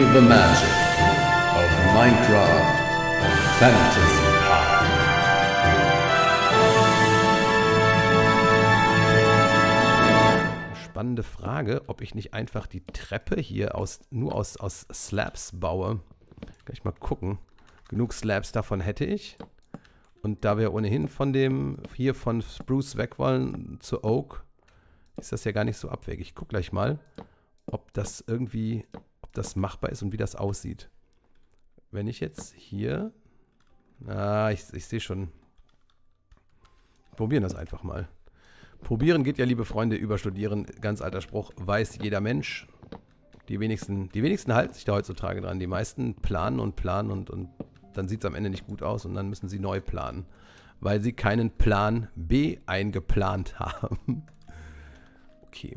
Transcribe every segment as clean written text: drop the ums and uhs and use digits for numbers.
the magic of Minecraft Fantasy Park. Spannende Frage, ob ich nicht einfach die Treppe hier nur aus Slabs baue. Kann ich mal gucken. Genug Slabs davon hätte ich. Und da wir ohnehin von Spruce weg wollen zu Oak, ist das ja gar nicht so abwegig. Ich gucke gleich mal, ob das machbar ist und wie das aussieht. Wenn ich jetzt hier, ich sehe schon, probieren das einfach mal. Probieren geht ja, liebe Freunde, über Studieren, ganz alter Spruch, weiß jeder Mensch. Die wenigsten halten sich da heutzutage dran. Die meisten planen und dann sieht es am Ende nicht gut aus und dann müssen sie neu planen, weil sie keinen Plan B eingeplant haben. Okay.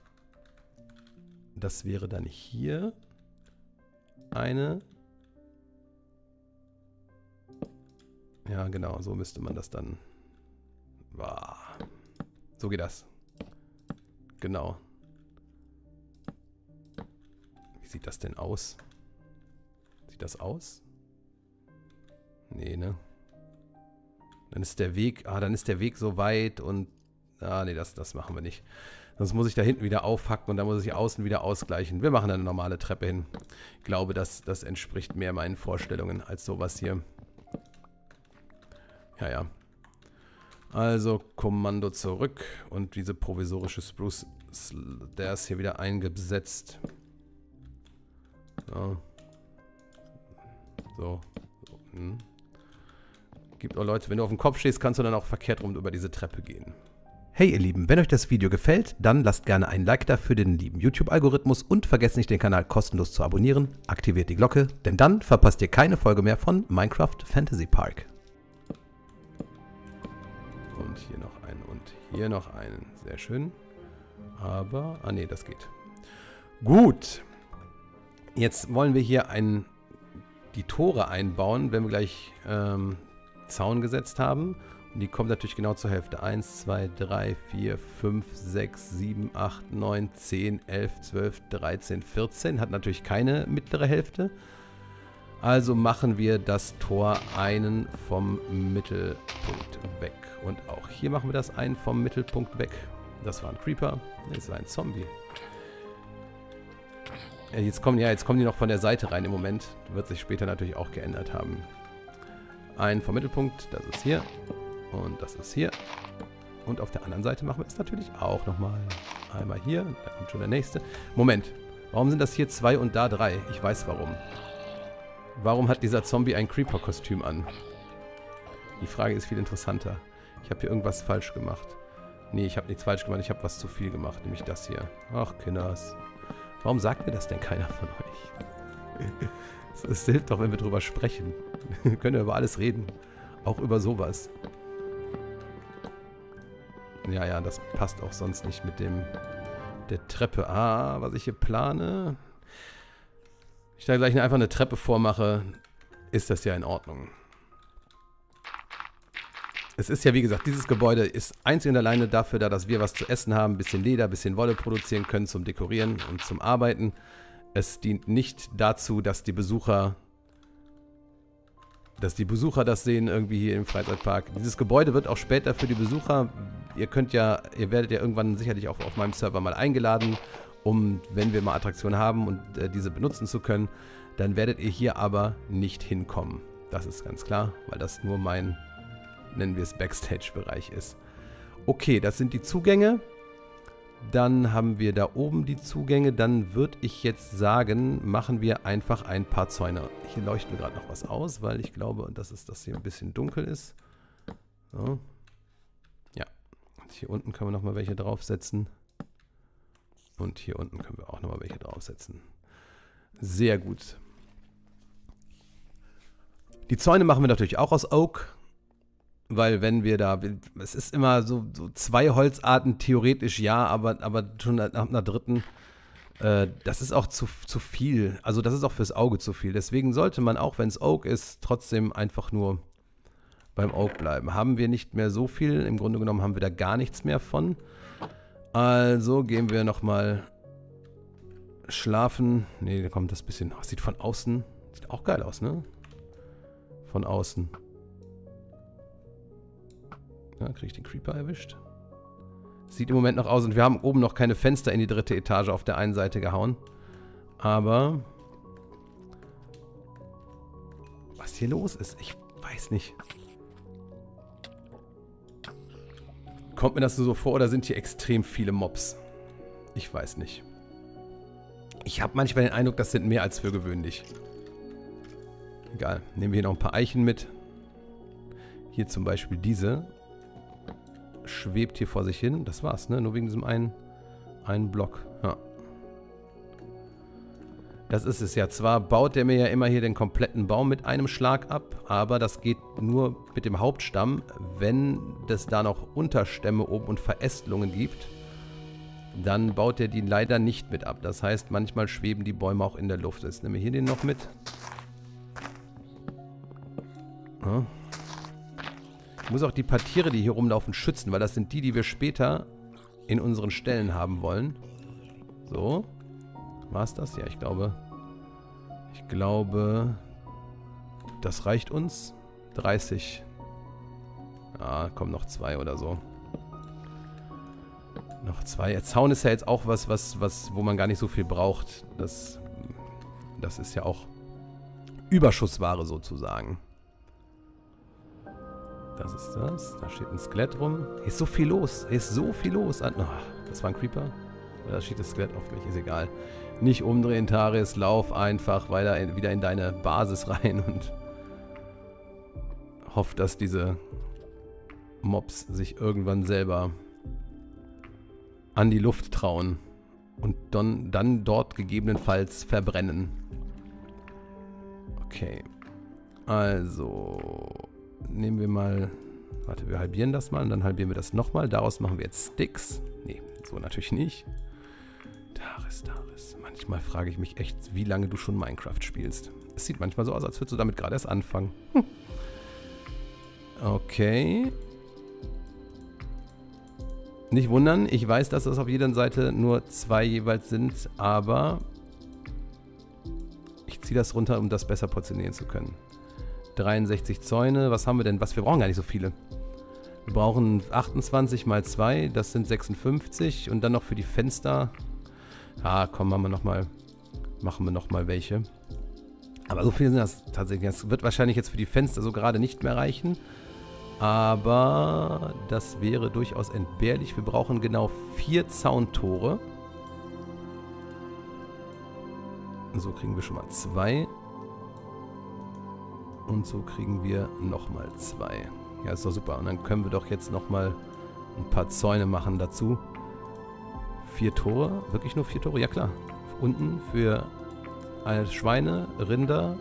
Das wäre dann hier eine. Ja, genau, so müsste man das dann. So geht das. Genau. Wie sieht das denn aus? Sieht das aus? Nee, ne? Dann ist der Weg, so weit und, nee, das machen wir nicht. Sonst muss ich da hinten wieder aufhacken und dann muss ich außen wieder ausgleichen. Wir machen eine normale Treppe hin. Ich glaube, das entspricht mehr meinen Vorstellungen als sowas hier. Ja. Also, Kommando zurück und diese provisorische Spruce, der ist hier wieder eingesetzt. So. Gibt auch Leute, wenn du auf dem Kopf stehst, kannst du dann auch verkehrt rum über diese Treppe gehen. Hey ihr Lieben, wenn euch das Video gefällt, dann lasst gerne ein Like da für den lieben YouTube-Algorithmus und vergesst nicht, den Kanal kostenlos zu abonnieren, aktiviert die Glocke, denn dann verpasst ihr keine Folge mehr von Minecraft Fantasy Park. Und hier noch einen und hier noch einen. Sehr schön. Aber, nee, das geht. Gut. Jetzt wollen wir hier die Tore einbauen, wenn wir gleich Zaun gesetzt haben. Und die kommt natürlich genau zur Hälfte. 1, 2, 3, 4, 5, 6, 7, 8, 9, 10, 11, 12, 13, 14. Hat natürlich keine mittlere Hälfte. Also machen wir das Tor einen vom Mittelpunkt weg. Und auch hier machen wir das einen vom Mittelpunkt weg. Das war ein Creeper. Das war ein Zombie. Jetzt kommen die noch von der Seite rein im Moment. Wird sich später natürlich auch geändert haben. Einen vom Mittelpunkt, das ist hier. Und das ist hier. Und auf der anderen Seite machen wir es natürlich auch nochmal. Einmal hier, da kommt schon der nächste. Moment, warum sind das hier 2 und da 3? Ich weiß warum. Warum hat dieser Zombie ein Creeper-Kostüm an? Die Frage ist viel interessanter. Ich habe hier irgendwas falsch gemacht. Nee, ich habe nichts falsch gemacht, ich habe was zu viel gemacht, nämlich das hier. Ach, Kinders. Warum sagt mir das denn keiner von euch? Es hilft doch, wenn wir drüber sprechen. Wir können ja über alles reden. Auch über sowas. Ja, das passt auch sonst nicht mit der Treppe. Was ich hier plane. Wenn ich da gleich einfach eine Treppe vormache, ist das ja in Ordnung. Es ist ja, wie gesagt, dieses Gebäude ist einzig und alleine dafür da, dass wir was zu essen haben, ein bisschen Leder, ein bisschen Wolle produzieren können zum Dekorieren und zum Arbeiten. Es dient nicht dazu, dass die Besucher das sehen irgendwie hier im Freizeitpark. Dieses Gebäude wird auch später für die Besucher, ihr werdet ja irgendwann sicherlich auch auf meinem Server mal eingeladen, wenn wir mal Attraktionen haben und diese benutzen zu können, dann werdet ihr hier aber nicht hinkommen. Das ist ganz klar, weil das nur mein, nennen wir es, Backstage-Bereich ist. Okay, das sind die Zugänge. Dann haben wir da oben die Zugänge. Dann würde ich jetzt sagen, machen wir einfach ein paar Zäune. Hier leuchten wir gerade noch was aus, weil ich glaube, dass das hier ein bisschen dunkel ist. So. Ja. Und hier unten können wir nochmal welche draufsetzen. Und hier unten können wir auch nochmal welche draufsetzen. Sehr gut. Die Zäune machen wir natürlich auch aus Oak. Weil wenn wir da, es ist immer so 2 Holzarten, theoretisch ja, aber schon nach einer dritten, das ist auch zu viel. Also das ist auch fürs Auge zu viel. Deswegen sollte man, auch wenn es Oak ist, trotzdem einfach nur beim Oak bleiben. Haben wir nicht mehr so viel, im Grunde genommen haben wir da gar nichts mehr von. Also gehen wir nochmal Schlafen. Ne, da kommt das bisschen. Oh, sieht von außen. Sieht auch geil aus, ne? Von außen. Ja, kriege ich den Creeper erwischt. Sieht im Moment noch aus. Und wir haben oben noch keine Fenster in die 3. Etage auf der einen Seite gehauen. Aber was hier los ist, ich weiß nicht. Kommt mir das nur so vor oder sind hier extrem viele Mobs? Ich weiß nicht. Ich habe manchmal den Eindruck, das sind mehr als für gewöhnlich. Egal. Nehmen wir hier noch ein paar Eichen mit. Hier zum Beispiel diese. Schwebt hier vor sich hin. Das war's, ne? Nur wegen diesem einen Block. Ja. Das ist es ja. Zwar baut der mir ja immer hier den kompletten Baum mit einem Schlag ab, aber das geht nur mit dem Hauptstamm, wenn es da noch Unterstämme oben und Verästelungen gibt. Dann baut er die leider nicht mit ab. Das heißt, manchmal schweben die Bäume auch in der Luft. Jetzt nehmen wir hier den noch mit. Ja. Ich muss auch die paar Tiere, die hier rumlaufen, schützen, weil das sind die wir später in unseren Ställen haben wollen. So. War es das? Ja, ich glaube, das reicht uns. 30. Ja, kommen noch 2 oder so. Noch 2. Der Zaun ist ja jetzt auch was, wo man gar nicht so viel braucht. Das ist ja auch Überschussware sozusagen. Das ist das. Da steht ein Skelett rum. Hier ist so viel los. Hier ist so viel los. Oh, das war ein Creeper. Da steht das Skelett auf mich. Ist egal. Nicht umdrehen, Taris. Lauf einfach weiter wieder in deine Basis rein und hoff, dass diese Mobs sich irgendwann selber an die Luft trauen und dann dort gegebenenfalls verbrennen. Okay. Also nehmen wir mal... Warte, wir halbieren das mal und dann halbieren wir das nochmal. Daraus machen wir jetzt Sticks. Nee, so natürlich nicht. Taris. Manchmal frage ich mich echt, wie lange du schon Minecraft spielst. Es sieht manchmal so aus, als würdest du damit gerade erst anfangen. Okay. Nicht wundern, ich weiß, dass das auf jeder Seite nur 2 jeweils sind, aber ich ziehe das runter, um das besser portionieren zu können. 63 Zäune, was haben wir denn? Wir brauchen gar nicht so viele. Wir brauchen 28 mal 2, das sind 56 und dann noch für die Fenster. Ah, komm, machen wir noch mal welche. Aber so viele sind das tatsächlich. Das wird wahrscheinlich jetzt für die Fenster so gerade nicht mehr reichen. Aber das wäre durchaus entbehrlich. Wir brauchen genau 4 Zauntore. So kriegen wir schon mal 2. Und so kriegen wir nochmal 2. Ja, ist doch super. Und dann können wir doch jetzt nochmal ein paar Zäune machen dazu. 4 Tore? Wirklich nur 4 Tore? Ja klar. Unten für Schweine, Rinder,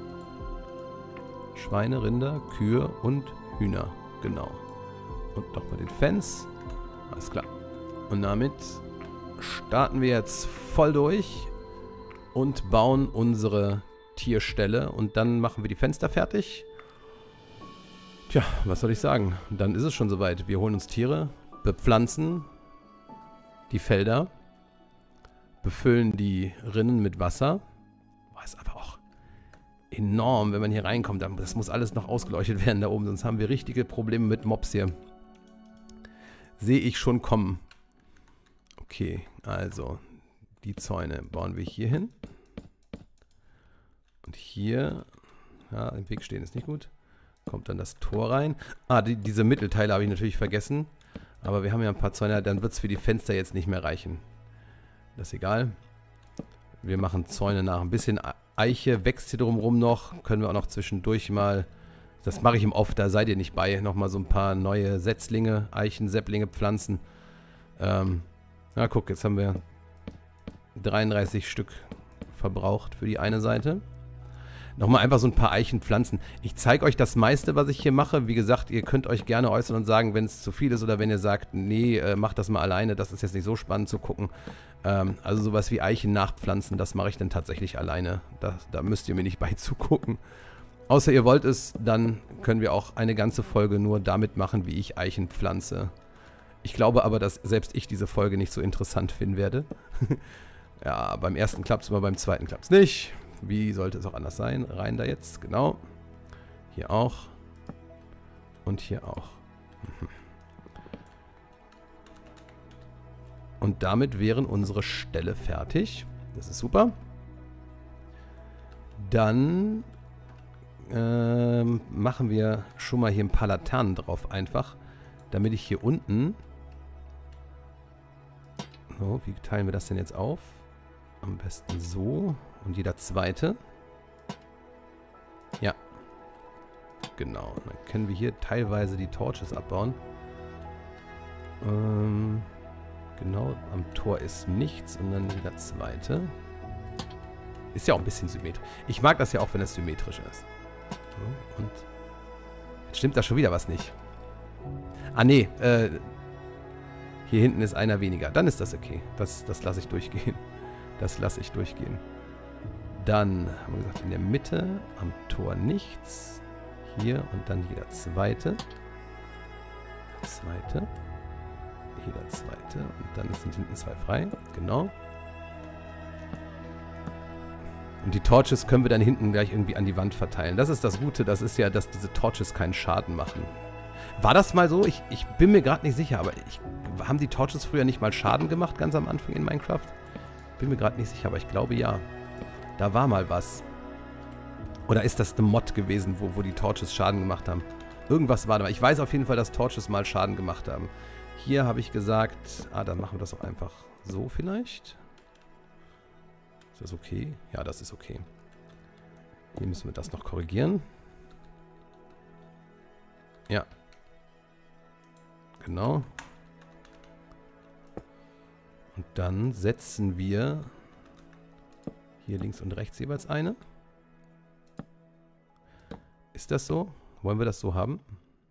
Kühe und Hühner. Genau. Und nochmal den Fence. Alles klar. Und damit starten wir jetzt voll durch und bauen unsere Tierställe. Und dann machen wir die Fenster fertig. Tja, was soll ich sagen? Dann ist es schon soweit. Wir holen uns Tiere, bepflanzen die Felder, befüllen die Rinnen mit Wasser. Boah, ist aber auch enorm, wenn man hier reinkommt. Das muss alles noch ausgeleuchtet werden da oben, sonst haben wir richtige Probleme mit Mobs hier. Sehe ich schon kommen. Okay, also die Zäune bauen wir hier hin. Und hier, ja, im Weg stehen ist nicht gut. Kommt dann das Tor rein. Ah, diese Mittelteile habe ich natürlich vergessen. Aber wir haben ja ein paar Zäune, dann wird es für die Fenster jetzt nicht mehr reichen. Das ist egal. Wir machen Zäune nach. Ein bisschen Eiche wächst hier drumherum noch. Können wir auch noch zwischendurch mal, das mache ich im Off, da seid ihr nicht bei, nochmal so ein paar neue Setzlinge, Eichen-Sepplinge pflanzen. Na guck, jetzt haben wir 33 Stück verbraucht für die eine Seite. Nochmal einfach so ein paar Eichen pflanzen. Ich zeige euch das meiste, was ich hier mache. Wie gesagt, ihr könnt euch gerne äußern und sagen, wenn es zu viel ist oder wenn ihr sagt, nee, macht das mal alleine. Das ist jetzt nicht so spannend zu gucken. Also sowas wie Eichen nachpflanzen, das mache ich dann tatsächlich alleine. Da müsst ihr mir nicht bei zugucken. Außer ihr wollt es, dann können wir auch eine ganze Folge nur damit machen, wie ich Eichen pflanze. Ich glaube aber, dass selbst ich diese Folge nicht so interessant finden werde. Ja, beim ersten klappt es immer, beim zweiten klappt es nicht. Wie sollte es auch anders sein? Rein da jetzt, genau. Hier auch. Und hier auch. Und damit wären unsere Ställe fertig. Das ist super. Dann machen wir schon mal hier ein paar Laternen drauf einfach, damit ich hier unten... So, wie teilen wir das denn jetzt auf? Am besten so. Und jeder zweite. Ja. Genau. Dann können wir hier teilweise die Torches abbauen. Genau. Am Tor ist nichts. Und dann jeder zweite. Ist ja auch ein bisschen symmetrisch. Ich mag das ja auch, wenn es symmetrisch ist. So, und jetzt stimmt da schon wieder was nicht. Ah, nee. Hier hinten ist einer weniger. Dann ist das okay. Das lasse ich durchgehen. Das lasse ich durchgehen. Dann haben wir gesagt, in der Mitte am Tor nichts. Hier und dann jeder zweite. Zweite. Jeder zweite. Und dann sind hinten zwei frei. Genau. Und die Torches können wir dann hinten gleich irgendwie an die Wand verteilen. Das ist das Gute. Das ist ja, dass diese Torches keinen Schaden machen. War das mal so? Ich bin mir gerade nicht sicher, aber haben die Torches früher nicht mal Schaden gemacht, ganz am Anfang in Minecraft? Bin mir gerade nicht sicher, aber ich glaube ja. Da war mal was. Oder ist das eine Mod gewesen, wo die Torches Schaden gemacht haben? Irgendwas war da. Ich weiß auf jeden Fall, dass Torches mal Schaden gemacht haben. Hier habe ich gesagt, dann machen wir das auch einfach so vielleicht. Ist das okay? Ja, das ist okay. Hier müssen wir das noch korrigieren. Ja. Genau. Und dann setzen wir hier links und rechts jeweils eine. Ist das so? Wollen wir das so haben?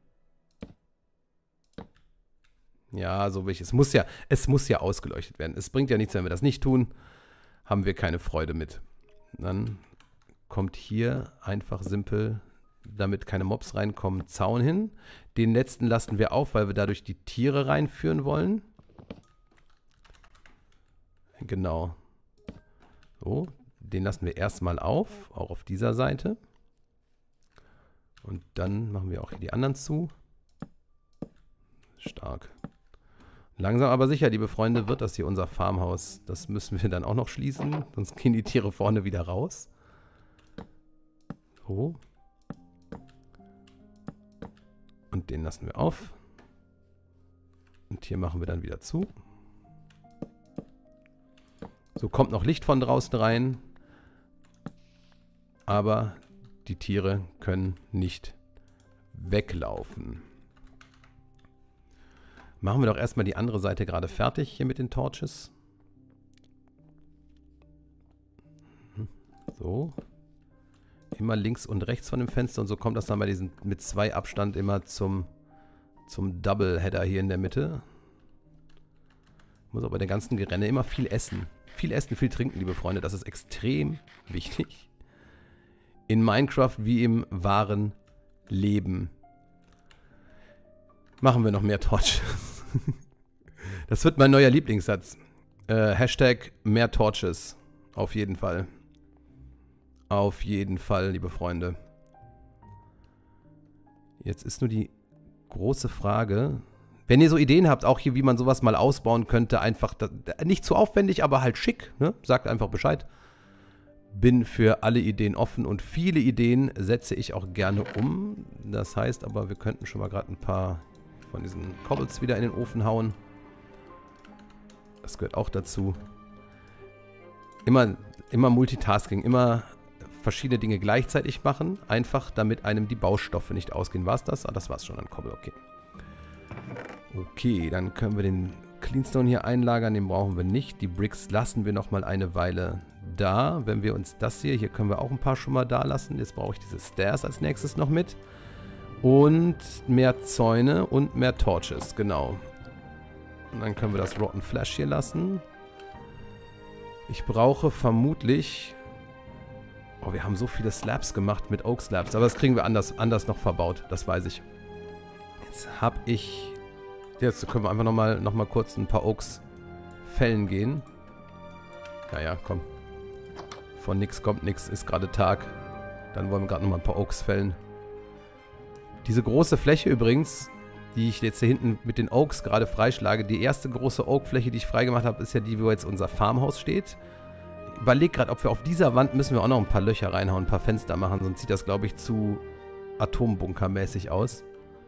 Ja, so will ich. Es muss ja ausgeleuchtet werden. Es bringt ja nichts, wenn wir das nicht tun. Haben wir keine Freude mit. Dann kommt hier einfach simpel, damit keine Mobs reinkommen, Zaun hin. Den letzten lassen wir auf, weil wir dadurch die Tiere reinführen wollen. Genau. So, den lassen wir erstmal auf, auch auf dieser Seite. Und dann machen wir auch hier die anderen zu. Stark. Langsam aber sicher, liebe Freunde, wird das hier unser Farmhaus. Das müssen wir dann auch noch schließen, sonst gehen die Tiere vorne wieder raus. So. Und den lassen wir auf. Und hier machen wir dann wieder zu. So kommt noch Licht von draußen rein. Aber die Tiere können nicht weglaufen. Machen wir doch erstmal die andere Seite gerade fertig hier mit den Torches. So. Immer links und rechts von dem Fenster und so kommt das dann bei diesen mit 2 Abstand immer zum Double-Header hier in der Mitte. Muss aber bei der ganzen Gerenne immer viel essen. Viel essen, viel trinken, liebe Freunde. Das ist extrem wichtig. In Minecraft wie im wahren Leben. Machen wir noch mehr Torches. Das wird mein neuer Lieblingssatz. Hashtag mehr Torches. Auf jeden Fall. Auf jeden Fall, liebe Freunde. Jetzt ist nur die große Frage. Wenn ihr so Ideen habt, auch hier, wie man sowas mal ausbauen könnte, einfach, nicht zu aufwendig, aber halt schick, ne? Sagt einfach Bescheid. Bin für alle Ideen offen und viele Ideen setze ich auch gerne um. Das heißt aber, wir könnten schon mal gerade ein paar von diesen Cobbles wieder in den Ofen hauen. Das gehört auch dazu. Immer Multitasking, immer verschiedene Dinge gleichzeitig machen. Einfach, damit einem die Baustoffe nicht ausgehen. War es das? Ah, das war es schon an Cobble, okay. Okay, dann können wir den Cleanstone hier einlagern. Den brauchen wir nicht. Die Bricks lassen wir noch mal eine Weile da. Wenn wir uns das hier können wir auch ein paar schon mal da lassen. Jetzt brauche ich diese Stairs als nächstes noch mit. Und mehr Zäune und mehr Torches, genau. Und dann können wir das Rotten Flash hier lassen. Ich brauche vermutlich... Oh, wir haben so viele Slabs gemacht mit Oak Slabs. Aber das kriegen wir anders noch verbaut. Das weiß ich. Jetzt habe ich... Jetzt können wir einfach noch mal kurz ein paar Oaks fällen gehen. Ja, komm. Von nix kommt nix, ist gerade Tag. Dann wollen wir gerade nochmal ein paar Oaks fällen. Diese große Fläche übrigens, die ich jetzt hier hinten mit den Oaks gerade freischlage, die erste große Oak-Fläche, die ich freigemacht habe, ist ja die, wo jetzt unser Farmhaus steht. Ich überlege gerade, ob wir auf dieser Wand müssen wir auch noch ein paar Löcher reinhauen, ein paar Fenster machen, sonst sieht das, glaube ich, zu atombunkermäßig aus.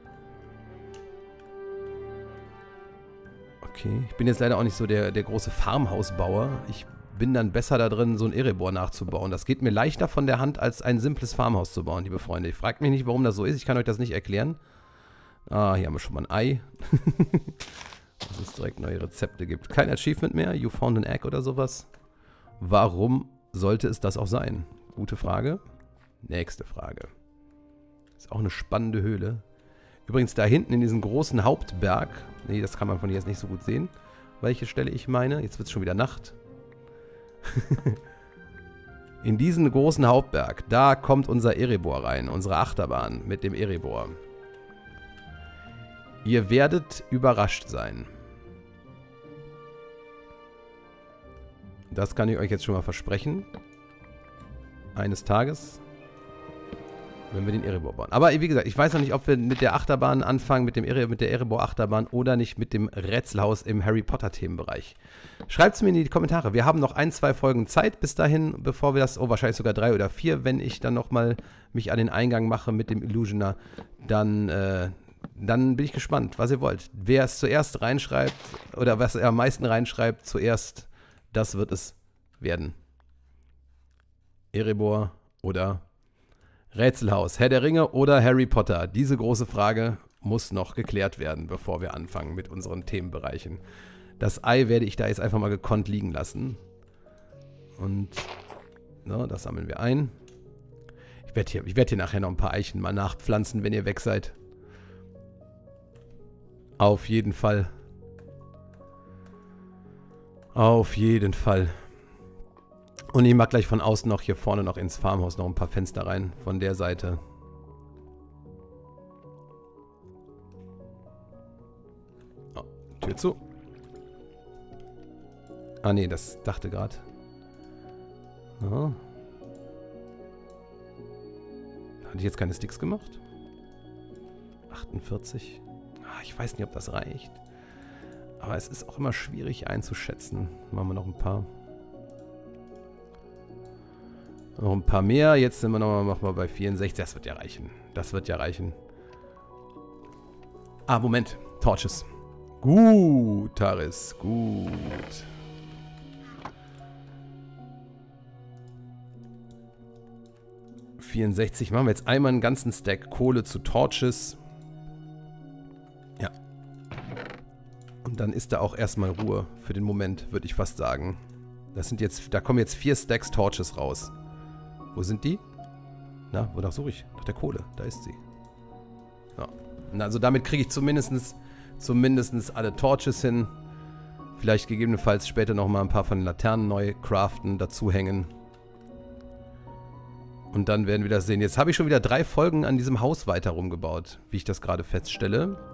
Okay, ich bin jetzt leider auch nicht so der große Farmhausbauer. Ich bin dann besser da drin, so ein Erebor nachzubauen. Das geht mir leichter von der Hand, als ein simples Farmhaus zu bauen, liebe Freunde. Ich frage mich nicht, warum das so ist. Ich kann euch das nicht erklären. Ah, hier haben wir schon mal ein Ei. Dass es direkt neue Rezepte gibt. Kein Achievement mehr. You found an egg oder sowas. Warum sollte es das auch sein? Gute Frage. Nächste Frage. Ist auch eine spannende Höhle. Übrigens da hinten in diesem großen Hauptberg. Nee, das kann man von hier jetzt nicht so gut sehen. Welche Stelle ich meine. Jetzt wird es schon wieder Nacht. In diesen großen Hauptberg, da kommt unser Erebor rein, unsere Achterbahn mit dem Erebor. Ihr werdet überrascht sein. Das kann ich euch jetzt schon mal versprechen. Eines Tages, wenn wir den Erebor bauen. Aber wie gesagt, ich weiß noch nicht, ob wir mit der Achterbahn anfangen, mit der Erebor-Achterbahn oder nicht mit dem Rätselhaus im Harry Potter-Themenbereich. Schreibt es mir in die Kommentare. Wir haben noch 1, 2 Folgen Zeit bis dahin, bevor wir das, wahrscheinlich sogar 3 oder 4, wenn ich dann nochmal mich an den Eingang mache mit dem Illusioner, dann bin ich gespannt, was ihr wollt. Wer es zuerst reinschreibt oder was er am meisten reinschreibt, zuerst, das wird es werden. Erebor oder Rätselhaus, Herr der Ringe oder Harry Potter? Diese große Frage muss noch geklärt werden, bevor wir anfangen mit unseren Themenbereichen. Das Ei werde ich da jetzt einfach mal gekonnt liegen lassen. Und so, das sammeln wir ein. Ich werde hier nachher noch ein paar Eichen mal nachpflanzen, wenn ihr weg seid. Auf jeden Fall. Auf jeden Fall. Und ich mache gleich von außen noch hier vorne noch ins Farmhaus noch ein paar Fenster rein. Von der Seite. Oh, Tür zu. Ah ne, das dachte gerade. Oh. Hatte ich jetzt keine Sticks gemacht? 48. Ah, ich weiß nicht, ob das reicht. Aber es ist auch immer schwierig einzuschätzen. Machen wir noch ein paar. Noch ein paar mehr. Jetzt sind wir nochmal bei 64. Das wird ja reichen. Das wird ja reichen. Ah, Moment. Torches. Gut, Taris. Gut. $64. Machen wir jetzt einmal einen ganzen Stack Kohle zu Torches. Ja. Und dann ist da auch erstmal Ruhe für den Moment, würde ich fast sagen. Da kommen jetzt 4 Stacks Torches raus. Wo sind die? Na, wonach suche ich? Nach der Kohle. Da ist sie. Ja. Und also damit kriege ich zumindest alle Torches hin. Vielleicht gegebenenfalls später nochmal ein paar von den Laternen neu craften, dazu hängen. Und dann werden wir das sehen. Jetzt habe ich schon wieder 3 Folgen an diesem Haus weiter rumgebaut, wie ich das gerade feststelle.